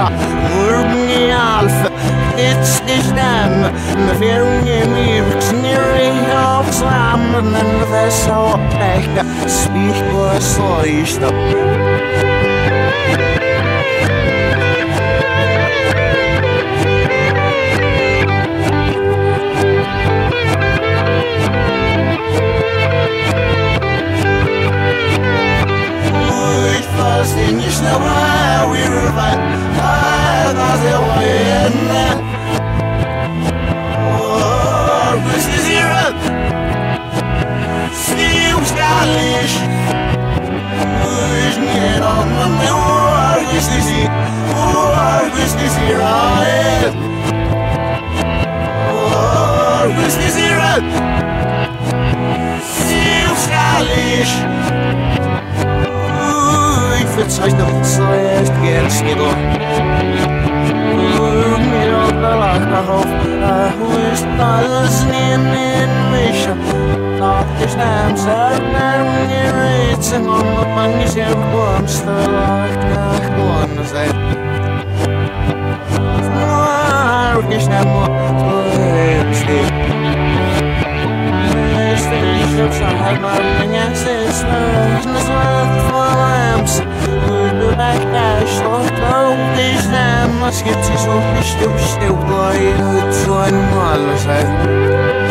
Morgen alf, it's nicht dem, wir mir knirri auf Slammen, and the so pech, speak was so ist. In your snow, we were fine. I was a win. Oh, this is here. See you, stylish. Is it on the mirror? This is it. Oh, this is here. Oh, this is here. See you, stylish. Verzeichnet zuerst gern Schniedel. Mir auf der Lach darauf, wo ist alles in mich? Nach der Stamm sagt mir Rätsel und man ist ja kommst, lacht nach Gorn sein. Nur ich nehm nur steht. Ich hab schon halt mal mein ganzes Leben, das war vor Lamps. Ich nehme, was gibt sich so bestimmt, still, boy, zu einem Mal, was heißt.